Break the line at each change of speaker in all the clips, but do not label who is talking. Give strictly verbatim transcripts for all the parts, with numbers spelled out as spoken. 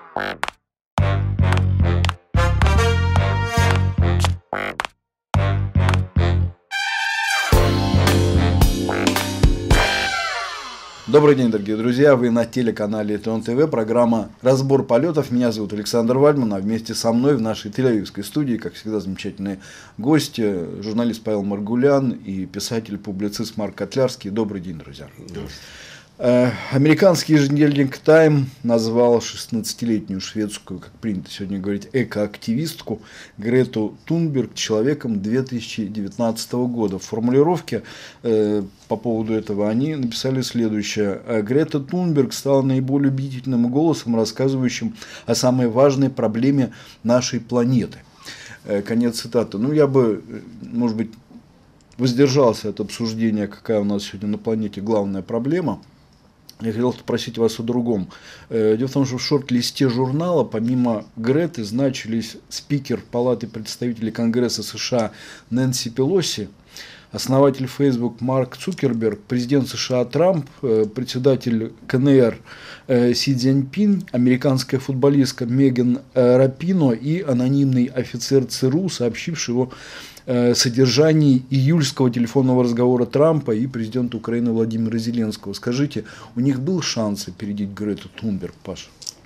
Добрый день, дорогие друзья, вы на телеканале Этон ТВ, программа «Разбор полетов». Меня зовут Александр Вальман, а вместе со мной в нашей тель-авивской студии, как всегда, замечательные гости, журналист Павел Маргулян и писатель-публицист Марк Котлярский. Добрый день, друзья. Американский еженедельник «Тайм» назвал шестнадцатилетнюю шведскую, как принято сегодня говорить, экоактивистку Грету Тунберг человеком две тысячи девятнадцатого года. В формулировке э, по поводу этого они написали следующее. Грета Тунберг стала наиболее убедительным голосом, рассказывающим о самой важной проблеме нашей планеты. Э, конец цитаты. Ну, я бы, может быть, воздержался от обсуждения, какая у нас сегодня на планете главная проблема. Я хотел спросить вас о другом. Дело в том, что в шорт-листе журнала помимо Греты значились спикер Палаты представителей Конгресса США Нэнси Пелоси, основатель Facebook Марк Цукерберг, президент США Трамп, председатель ка эн эр Си Цзиньпин, американская футболистка Меган Рапино и анонимный офицер ЦРУ, сообщивший о содержании июльского телефонного разговора Трампа и президента Украины Владимира Зеленского. Скажите, у них был шанс опередить Грету Тунберг, Паша?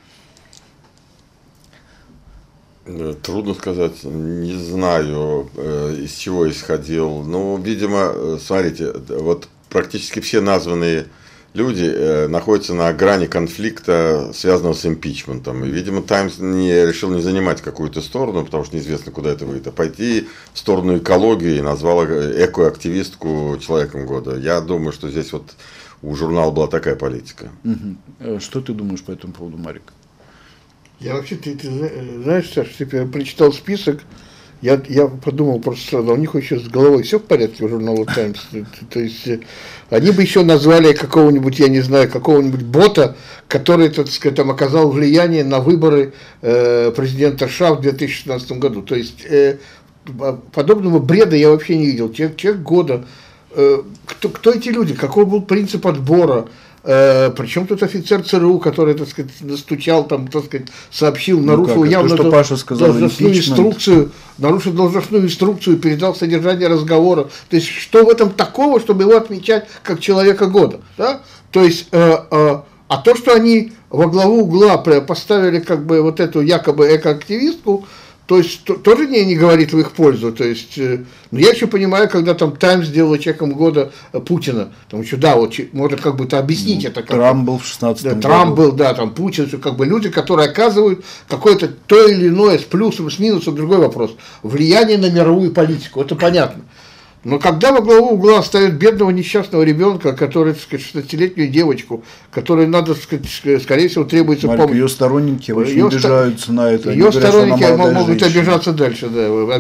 Трудно сказать, не знаю, из чего исходил. Но, видимо, смотрите, вот практически все названные люди находятся на грани конфликта, связанного с импичментом. И, видимо, Таймс не, решил не занимать какую-то сторону, потому что неизвестно, куда это выйдет, а пойти в сторону экологии и назвала экоактивистку человеком года. Я думаю, что здесь вот у журнала была такая политика.
Угу. Что ты думаешь по этому поводу, Марик?
Я вообще, ты, ты знаешь, Саша, я прочитал список, я, я подумал просто сразу, у них еще с головой все в порядке у журнала Таймс. То есть они бы еще назвали какого-нибудь, я не знаю, какого-нибудь бота, который, так сказать, там оказал влияние на выборы э, президента США в две тысячи шестнадцатом году. То есть э, подобного бреда я вообще не видел. Человек, человек года, э, кто, кто эти люди, какой был принцип отбора? Э, причем тут офицер ЦРУ, который, так сказать, настучал, там, так сказать, сообщил, ну нарушил
как,
явно
то, что Паша сказал,
должностную инструкцию, нарушил должностную инструкцию, передал содержание разговора. То есть, что в этом такого, чтобы его отмечать как человека года? Да? То есть, э, э, а то, что они во главу угла поставили как бы вот эту якобы экоактивистку, то есть то, тоже не, не говорит в их пользу. То есть, э, ну, я еще понимаю, когда там Таймс сделал человеком года Путина, там еще, да, вот можно как бы-то объяснить ну, это. Как
Трамп был в шестнадцатом
да, Трамп был, да, там Путин, все как бы люди, которые оказывают какое-то то или иное с плюсом, с минусом, другой вопрос, влияние на мировую политику, это понятно. Но когда во главу угла ставят бедного несчастного ребенка, который, так сказать, шестнадцатилетнюю девочку, которой надо, так сказать, скорее всего, требуется
Марик, помощь. Ее сторонники очень ее обижаются ста... на это.
Ее говорят, сторонники могут женщина. обижаться дальше, да.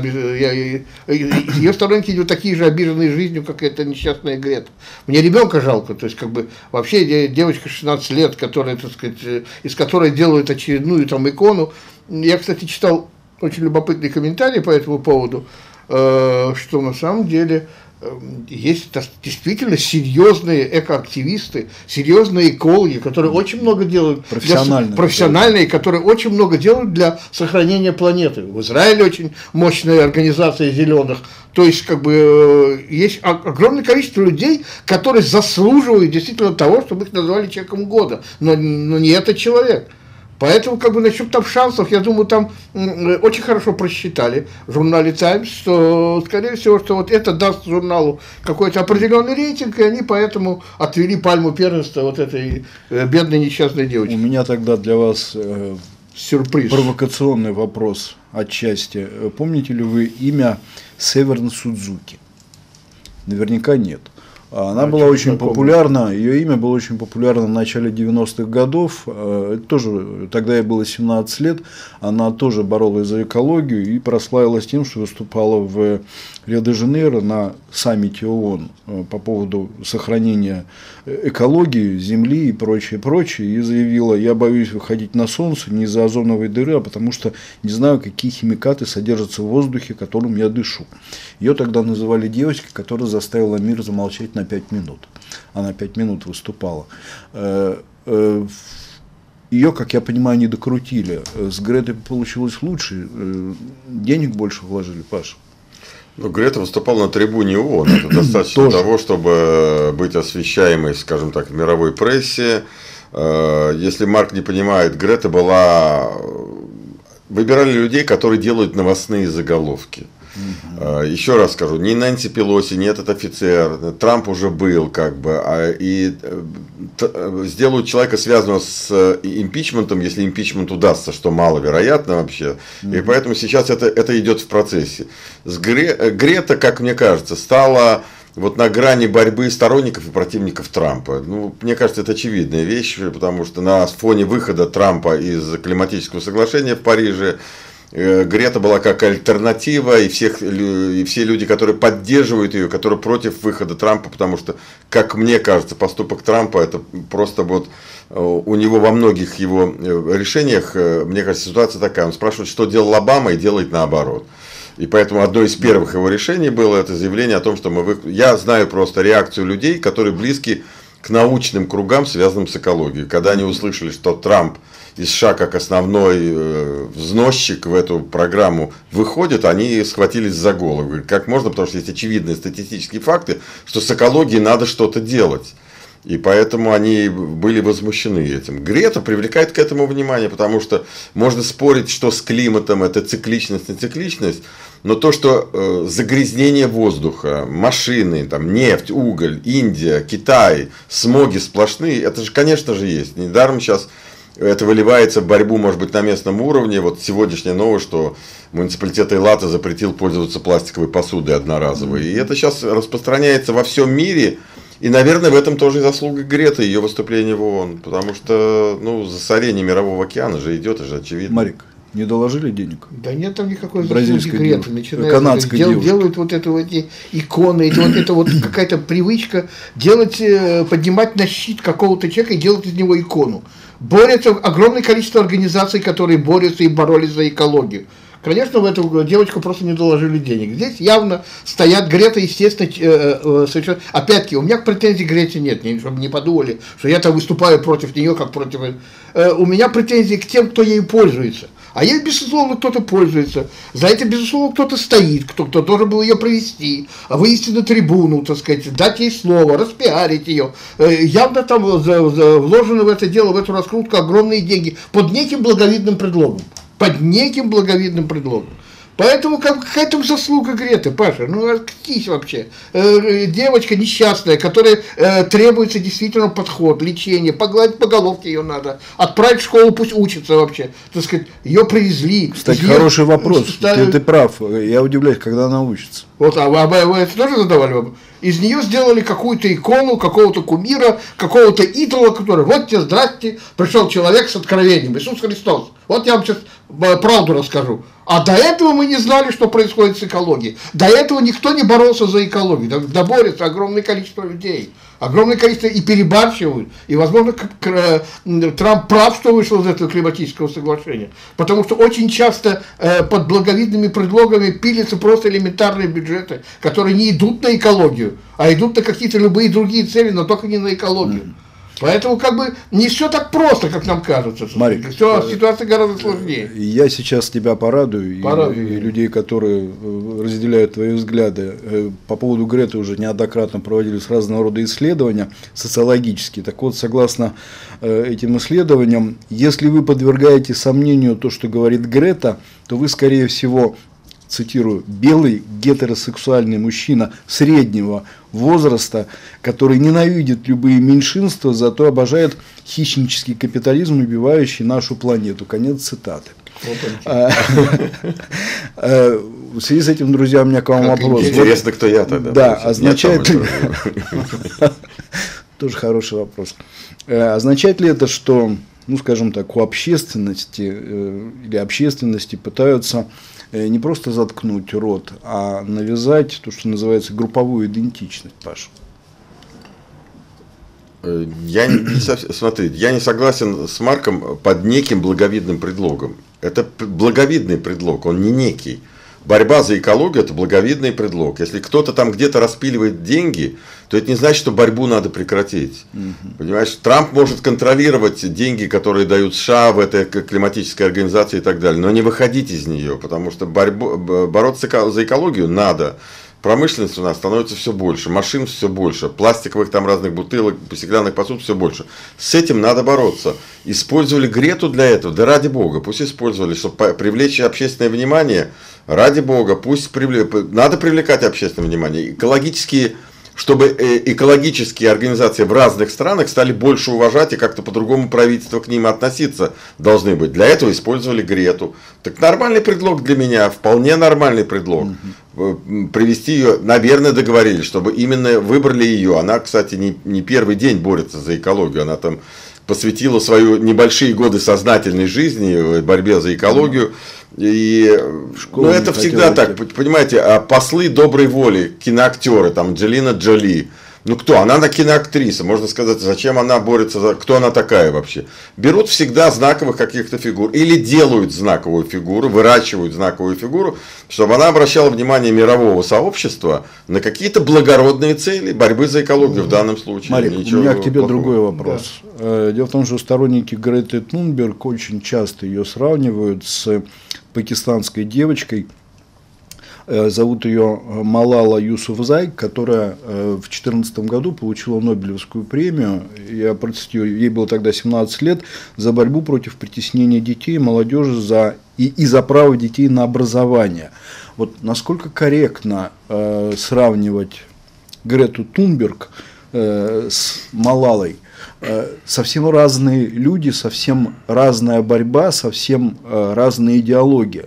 Ее сторонники идут такие же обиженные жизнью, как эта несчастная Грета. Мне ребенка жалко, то есть, как бы, вообще девочка шестнадцати лет, которая, так сказать, из которой делают очередную там икону. Я, кстати, читал очень любопытный комментарий по этому поводу, что на самом деле есть действительно серьезные экоактивисты, серьезные экологи, которые очень много делают,
профессиональные,
для, профессиональные, которые очень много делают для сохранения планеты. В Израиле очень мощная организация зеленых. То есть, как бы, есть огромное количество людей, которые заслуживают действительно того, чтобы их назвали человеком года. Но, но не этот человек. Поэтому, как бы, насчет там шансов, я думаю, там очень хорошо просчитали в журнале Times, что, скорее всего, что вот это даст журналу какой-то определенный рейтинг, и они поэтому отвели пальму первенства вот этой бедной несчастной девочке.
У меня тогда для вас э,
сюрприз.
Провокационный вопрос отчасти. Помните ли вы имя Северн Судзуки? Наверняка нет. Она а была очень знакомый. популярна, ее имя было очень популярно в начале девяностых годов, это тоже, тогда ей было семнадцать лет, она тоже боролась за экологию и прославилась тем, что выступала в Рио-де-Жанейро на саммите ООН по поводу сохранения экологии, земли и прочее, прочее, и заявила: я боюсь выходить на солнце не из-за озоновой дыры, а потому что не знаю, какие химикаты содержатся в воздухе, которым я дышу. Ее тогда называли девочкой, которая заставила мир замолчать на пять минут. Она пять минут выступала. ее, как я понимаю, не докрутили. С Гретой получилось лучше, денег больше вложили, Паша.
Ну, Грета выступала на трибуне ООН. Это достаточно того, чтобы быть освещаемой, скажем так, в мировой прессе. Если Марк не понимает, Грета была... Выбирали людей, которые делают новостные заголовки. Uh-huh. Еще раз скажу, ни Нэнси Пелоси, ни этот офицер, Трамп уже был, как бы, а, и т, сделают человека, связанного с импичментом, если импичмент удастся, что маловероятно вообще, uh-huh. и поэтому сейчас это, это идет в процессе. С Гре, Грета, как мне кажется, стала вот на грани борьбы сторонников и противников Трампа. Ну, мне кажется, это очевидная вещь, потому что на фоне выхода Трампа из климатического соглашения в Париже Грета была как альтернатива, и, всех, и все люди, которые поддерживают ее, которые против выхода Трампа, потому что, как мне кажется, поступок Трампа, это просто вот у него во многих его решениях, мне кажется, ситуация такая, он спрашивает, что делал Обама, и делает наоборот. И поэтому одно из первых его решений было это заявление о том, что мы... Вы... Я знаю просто реакцию людей, которые близки к научным кругам, связанным с экологией. Когда они услышали, что Трамп из США как основной э, взносчик в эту программу выходит, они схватились за голову. Говорят, как можно, потому что есть очевидные статистические факты, что с экологией надо что-то делать. И поэтому они были возмущены этим. Грета привлекает к этому внимание, потому что можно спорить, что с климатом это цикличность, не цикличность, но то, что э, загрязнение воздуха, машины, там, нефть, уголь, Индия, Китай, смоги сплошные, это же, конечно же, есть. Недаром сейчас это выливается в борьбу, может быть, на местном уровне. Вот сегодняшняя новость, что муниципалитет Эйлата запретил пользоваться пластиковой посудой одноразовой. И это сейчас распространяется во всем мире. И, наверное, в этом тоже и заслуга Греты, ее выступление в ООН. Потому что, ну, засорение Мирового океана же идет, это же очевидно.
Марик, не доложили денег?
Да нет там никакой заслуги Греты.
Начинают, канадской
дел, делают вот это вот эти иконы, эти, вот это вот какая-то привычка делать, поднимать на щит какого-то человека и делать из него икону. Борется огромное количество организаций, которые борются и боролись за экологию. Конечно, в эту девочку просто не доложили денег. Здесь явно стоят Грета, естественно, совершенно... Опять-таки, у меня претензий к Грете нет, чтобы не подумали, что я там выступаю против нее, как против... У меня претензии к тем, кто ею пользуется. А ей, безусловно, кто-то пользуется. За это, безусловно, кто-то стоит, кто, кто должен был ее провести, вывести на трибуну, так сказать, дать ей слово, распиарить ее. Явно там вложены в это дело, в эту раскрутку огромные деньги под неким благовидным предлогом. Под неким благовидным предлогом. Поэтому какая там заслуга Греты, Паша? Ну, откись вообще. Э, девочка несчастная, которой э, требуется действительно подход, лечение, погладить по головке ее надо, отправить в школу, пусть учится вообще. Так сказать, ее привезли.
Кстати, хороший вопрос. Ставили... Ты, ты прав. Я удивляюсь, когда она учится.
Вот, а вы, а вы это тоже задавали? Из нее сделали какую-то икону, какого-то кумира, какого-то идола, который, вот тебе, здрасте, пришел человек с откровением, Иисус Христос. Вот я вам сейчас правду расскажу. А до этого мы не знали, что происходит с экологией. До этого никто не боролся за экологию. Да, да борется огромное количество людей. Огромное количество и перебарщивают. И, возможно, Трамп прав, что вышел из этого климатического соглашения. Потому что очень часто э, под благовидными предлогами пилятся просто элементарные бюджеты, которые не идут на экологию, а идут на какие-то любые другие цели, но только не на экологию. Mm. Поэтому как бы не все так просто, как нам кажется.
Марик,
все, ситуация гораздо сложнее.
Я сейчас тебя порадую, порадую. И, и людей, которые разделяют твои взгляды. По поводу Греты уже неоднократно проводились разного рода исследования социологические. Так вот, согласно этим исследованиям, если вы подвергаете сомнению то, что говорит Грета, то вы, скорее всего, цитирую, белый гетеросексуальный мужчина среднего возраста, который ненавидит любые меньшинства, зато обожает хищнический капитализм, убивающий нашу планету. Конец цитаты. В связи с этим, друзья, у меня к вам вопрос.
Интересно, кто я тогда.
Да, означает ли... Тоже хороший вопрос. Означает ли это, что, ну, скажем так, у общественности или общественности пытаются не просто заткнуть рот, а навязать то, что называется групповую идентичность, Паша?
Я не, смотри, я не согласен с Марком под неким благовидным предлогом. Это благовидный предлог, он не некий. борьба за экологию – это благовидный предлог. Если кто-то там где-то распиливает деньги, то это не значит, что борьбу надо прекратить. Угу. Понимаешь, Трамп может контролировать деньги, которые дают США в этой климатической организации и так далее, но не выходить из нее, потому что борьбу, бороться за экологию надо. Промышленность у нас становится все больше, машин все больше, пластиковых там разных бутылок, стеклянных посуд все больше. С этим надо бороться. Использовали Грету для этого, да ради бога, пусть использовали, чтобы привлечь общественное внимание, ради бога, пусть привлек... надо привлекать общественное внимание. Экологические, чтобы экологические организации в разных странах стали больше уважать и как-то по-другому правительство к ним относиться должны быть. Для этого использовали Грету. Так нормальный предлог для меня, вполне нормальный предлог. Угу. Привести ее, наверное, договорились, чтобы именно выбрали ее. Она, кстати, не, не первый день борется за экологию. Она там посвятила свои небольшие годы сознательной жизни борьбе за экологию. И ну, это всегда так, понимаете, а послы доброй воли, киноактеры, там Анджелина Джоли. Ну кто? Она на киноактриса. Можно сказать, зачем она борется за... Кто она такая вообще? Берут всегда знаковых каких-то фигур. Или делают знаковую фигуру, выращивают знаковую фигуру, чтобы она обращала внимание мирового сообщества на какие-то благородные цели борьбы за экологию в данном случае.
Марик, у меня к тебе плохого. Другой вопрос. Да. Дело в том, что сторонники Греты Тунберг очень часто ее сравнивают с пакистанской девочкой. Зовут ее Малала Юсуфзай, которая в две тысячи четырнадцатом году получила Нобелевскую премию, я процитирую, ей было тогда семнадцать лет, за борьбу против притеснения детей и молодежи за, и, и за право детей на образование. Вот насколько корректно э, сравнивать Грету Тунберг э, с Малалой? Э, совсем разные люди, совсем разная борьба, совсем э, разная идеология.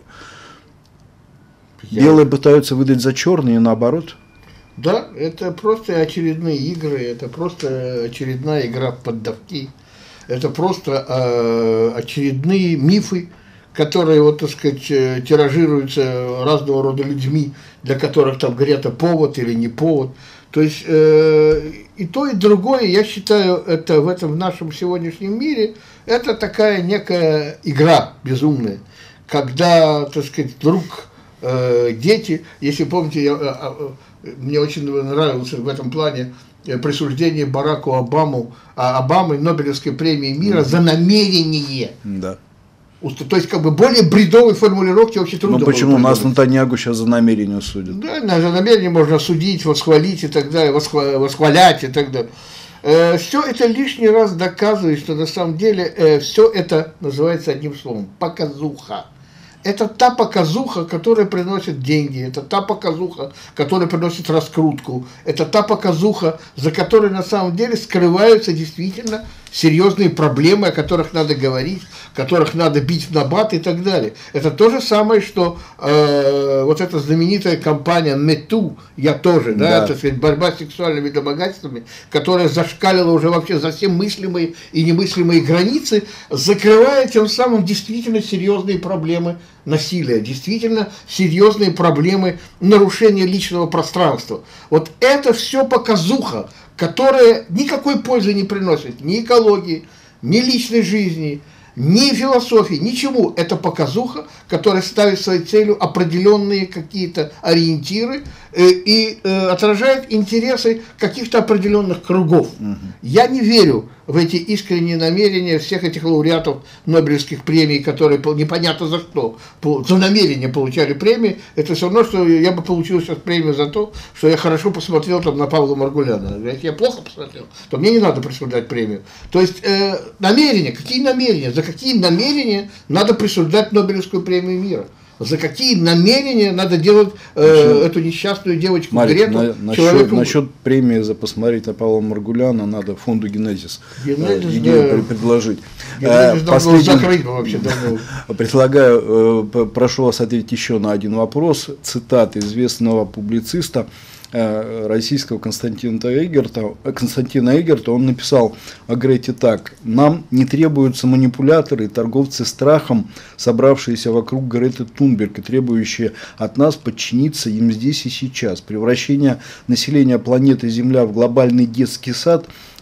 Белые пытаются выдать за черные и наоборот?
Да, это просто очередные игры, это просто очередная игра в поддавки, это просто э, очередные мифы, которые, вот, так сказать, тиражируются разного рода людьми, для которых там Грета повод или не повод. То есть э, и то, и другое, я считаю, это в этом в нашем сегодняшнем мире, это такая некая игра безумная, когда, так сказать, вдруг дети, если помните, я, мне очень нравилось в этом плане присуждение Бараку Обаму, Обамы Нобелевской премии мира mm-hmm. за намерение.
Да.
То есть, как бы более бредовой формулировки очень трудно.
Ну почему нас Натаньягу сейчас за намерение судят?
Да, за намерение можно судить, восхвалить и так далее, восхвалять и так далее. Все это лишний раз доказывает, что на самом деле все это называется одним словом – показуха. Это та показуха, которая приносит деньги, это та показуха, которая приносит раскрутку, это та показуха, за которой на самом деле скрываются действительно серьезные проблемы, о которых надо говорить, которых надо бить в набат и так далее. Это то же самое, что э, вот эта знаменитая кампания «Мету», я тоже, да, да. Так сказать, борьба с сексуальными домогательствами, которая зашкалила уже вообще за все мыслимые и немыслимые границы, закрывая тем самым действительно серьезные проблемы насилия, действительно серьезные проблемы нарушения личного пространства. Вот это все показуха, которая никакой пользы не приносит ни экологии, ни личной жизни, ни философии, ничему. Это показуха, которая ставит своей целью определенные какие-то ориентиры э, и э, отражает интересы каких-то определенных кругов. Угу. Я не верю в эти искренние намерения всех этих лауреатов Нобелевских премий, которые непонятно за что, за намерение получали премии. Это все равно, что я бы получил сейчас премию за то, что я хорошо посмотрел там на Павла Маргуляна. Если я плохо посмотрел, то мне не надо присуждать премию. То есть э, намерения, какие намерения, за какие намерения надо присуждать Нобелевскую премию мира? За какие намерения надо делать э, эту несчастную девочку
Марик,
Грету?
На, насчет, насчет премии за посмотреть на Павла Маргуляна надо фонду Генезис, Генезис э, идею да. предложить.
Генезис э, последний, закрыть вообще давно.
Предлагаю, э, прошу вас ответить еще на один вопрос. Цитата известного публициста российского Константина Эгерта, Константина Эгерта, он написал о Грете так: «Нам не требуются манипуляторы и торговцы страхом, собравшиеся вокруг Греты Тунберг и требующие от нас подчиниться им здесь и сейчас. Превращение населения планеты Земля в глобальный детский сад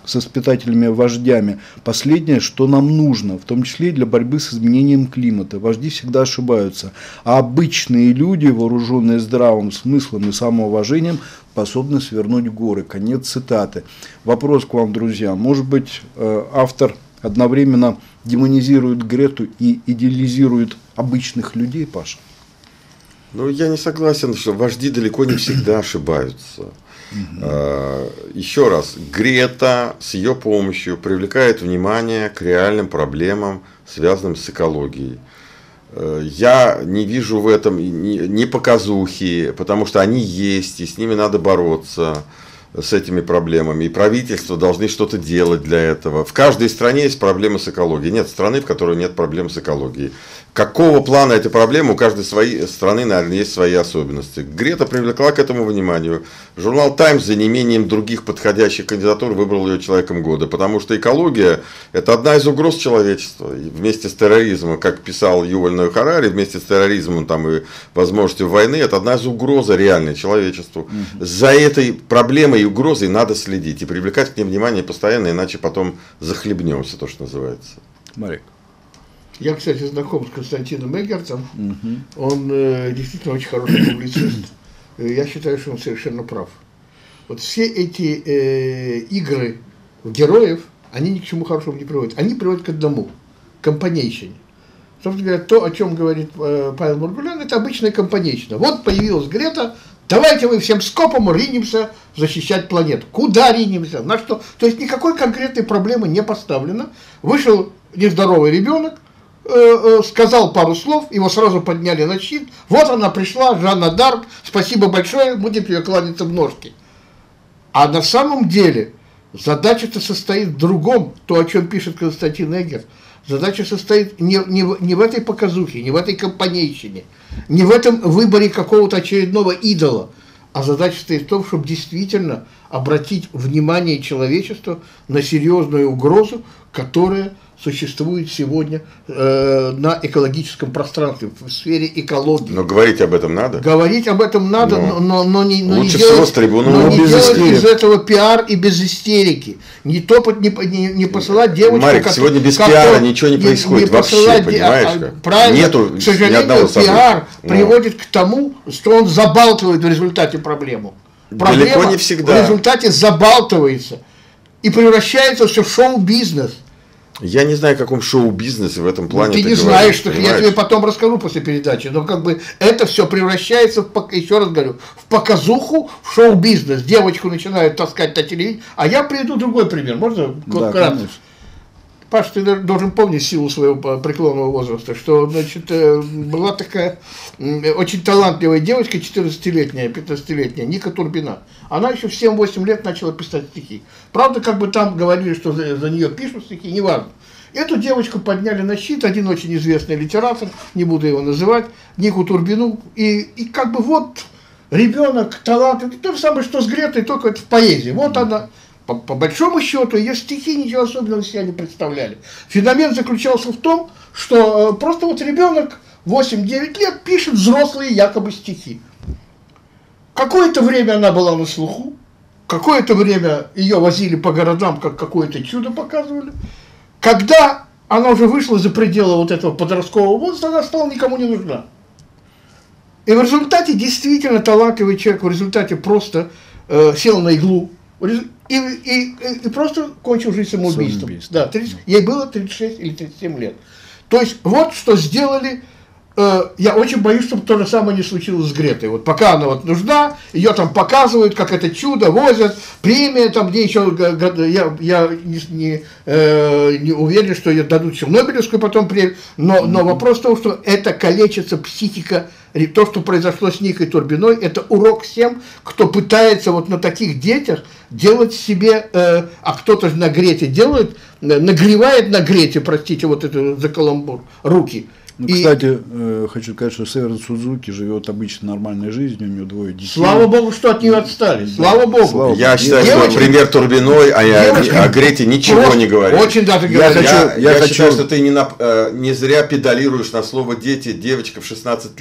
с воспитателями-вождями последнее, что нам нужно, в том числе и для борьбы с изменением климата. Вожди всегда ошибаются, а обычные люди, вооруженные здравым смыслом и самоуважением, способны свернуть горы. Конец цитаты. Вопрос к вам, друзья. Может быть, автор одновременно демонизирует Грету и идеализирует обычных людей, Паша?
Ну, я не согласен, что вожди далеко не всегда ошибаются. Uh-huh. Еще раз, Грета с ее помощью привлекает внимание к реальным проблемам, связанным с экологией. Я не вижу в этом ни показухи, потому что они есть, и с ними надо бороться, с этими проблемами. И правительства должны что-то делать для этого. В каждой стране есть проблемы с экологией. Нет страны, в которой нет проблем с экологией. Какого плана эти проблемы, у каждой своей страны, наверное, есть свои особенности. Грета привлекла к этому вниманию. Журнал «Таймс» за неимением других подходящих кандидатур выбрал ее человеком года. Потому что экология – это одна из угроз человечества. И вместе с терроризмом, как писал Юваль Ной Харари, вместе с терроризмом там, и возможностью войны, это одна из угроз реальной человечеству. Угу. За этой проблемой и угрозой надо следить. И привлекать к ним внимание постоянно, иначе потом захлебнемся, то, что называется.
Марик.
Я, кстати, знаком с Константином Эггертом. Угу. Он э, действительно очень хороший публицист. Я считаю, что он совершенно прав. Вот все эти э, игры героев, они ни к чему хорошему не приводят. Они приводят к одному – компанейщине. Собственно говоря, то, о чем говорит э, Павел Маргулян, это обычная компанейщина. Вот появилась Грета, давайте мы всем скопом ринемся защищать планету. Куда ринемся? На что? То есть никакой конкретной проблемы не поставлено. Вышел нездоровый ребенок, сказал пару слов, его сразу подняли на щит. Вот она пришла, Жанна Дарк, спасибо большое, будем ее кланяться в ножки. А на самом деле задача-то состоит в другом, то, о чем пишет Константин Эггерт. Задача состоит не, не, не в этой показухе, не в этой компанейщине, не в этом выборе какого-то очередного идола, а задача стоит в том, чтобы действительно обратить внимание человечества на серьезную угрозу, которая существует сегодня э, на экологическом пространстве, в сфере экологии.
Но говорить об этом надо?
Говорить об этом надо, но, но, но не, но
лучше
не
всего
делать,
с трибуны,
но не
без
делать
истерики.
Из этого пиар и без истерики. Не топать, не, не, не посылать девочку...
Марик,
как,
сегодня без
как
пиара
то,
ничего не происходит
не
вообще,
посылать,
понимаешь?
А,
как?
правильно,
Нету
к сожалению,
ни одного события.
Пиар
Но.
приводит к тому, что он забалтывает в результате проблему. Проблема
Далеко не всегда.
в результате забалтывается и превращается все в шоу-бизнес.
Я не знаю, о каком шоу-бизнесе в этом плане.
Ну, ты, ты не
говоришь,
знаешь, что
понимаешь?
я тебе потом расскажу после передачи. Но как бы это все превращается, в, еще раз говорю, в показуху, в шоу-бизнес. Девочку начинают таскать на телевидение. А я приведу другой пример. Можно?
Да,
конечно. Паш, ты должен помнить силу своего преклонного возраста, что, значит, была такая очень талантливая девочка, четырнадцатилетняя, пятнадцатилетняя, Ника Турбина. Она еще в семь-восемь лет начала писать стихи. Правда, как бы там говорили, что за, за нее пишут стихи, неважно. Эту девочку подняли на щит, один очень известный литератор, не буду его называть, Нику Турбину, и, и как бы вот ребенок, талант, это то же самое, что с Гретой, только это в поэзии. Вот она. По, по большому счету, ее стихи ничего особенного из себя не представляли. Феномен заключался в том, что э, просто вот ребенок восемь-девять лет пишет взрослые якобы стихи. Какое-то время она была на слуху, какое-то время ее возили по городам, как какое-то чудо показывали. Когда она уже вышла за пределы вот этого подросткового возраста, она стала никому не нужна. И в результате действительно талантливый человек в результате просто э, сел на иглу, И, и, и просто кончил жизнь самоубийством. Да, тридцать, ей было тридцать шесть или тридцать семь лет. То есть вот что сделали. Э, я очень боюсь, чтобы то же самое не случилось с Гретой. Вот пока она вот нужна, ее там показывают, как это чудо, возят, премия там, где еще, я, я не, не, э, не уверен, что ее дадут еще Нобелевскую потом премию, но, но вопрос в том, что это калечится психика. То, что произошло с Никой Турбиной, это урок всем, кто пытается вот на таких детях делать себе, э, а кто-то же на Грете делает, нагревает на Грете, простите, вот это за каламбур, руки.
Ну,
и,
кстати, э, хочу сказать, что Северн Судзуки живет обычно нормальной жизнью, у него двое детей.
Слава богу, что от нее отстали, слава богу. Слава
я
богу.
считаю,
девочка,
что пример Турбиной, а я о Грете ничего
просто,
не говорю.
Очень даже
я,
говорю.
я, я,
я
считаю,
хочу...
что ты не, на, не зря педалируешь на слово «дети». Девочка в шестнадцать лет, как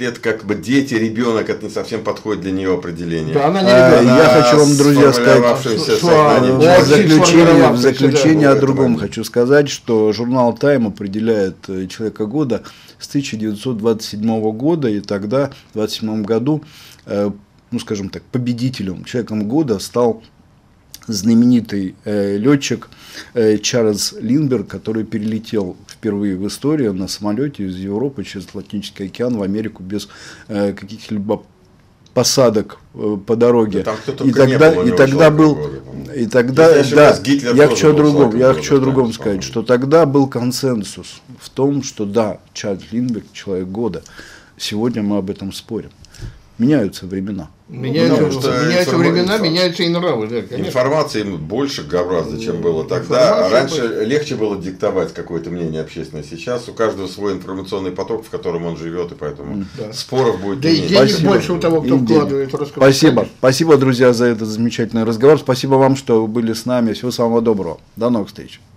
как бы дети, ребенок, это не совсем подходит для нее определение.
Да, она не
А,
ребенок.
я хочу вам, друзья, сказать,
Сформировавшимся
что-
сознанием
в
Очень
человека.
заключение, в
сформировавшийся,
заключение
да,
о
в
другом
этом
хочу сказать, что журнал Time определяет э, человека года с тысяча девятьсот двадцать седьмого года, и тогда, в двадцать седьмом году, э, ну, скажем так, победителем, человеком года стал знаменитый э, летчик э, Чарльз Линдберг, который перелетел впервые в истории на самолете из Европы через Атлантический океан в Америку без э, каких-либо посадок э, по дороге.
Да там кто
и
только не
тогда,
был у
и
него
тогда
человеком
был,
года, по-моему.
и тогда,
Если я
да,
ошибаюсь, Гитлер
я
тоже
хочу о
был
другом,
человеком
я
года,
хочу о другом
по-моему.
сказать, что тогда был консенсус в том, что да, Чарльз Линдберг человек года. Сегодня мы об этом спорим. Меняются времена.
Меняются,
Потому что
меняются
информа-
времена,
инфа-
меняются и нравы, да, конечно.
Информации больше гораздо, чем было тогда.
Информация
Раньше
больше.
легче было диктовать какое-то мнение общественное. Сейчас у каждого свой информационный поток, в котором он живет, и поэтому
Да.
споров будет
Да и
меньше.
денег
Спасибо.
больше у того, кто
И денег.
вкладывает в рассказ.
Спасибо. Спасибо, друзья, за этот замечательный разговор. Спасибо вам, что были с нами. Всего самого доброго. До новых встреч.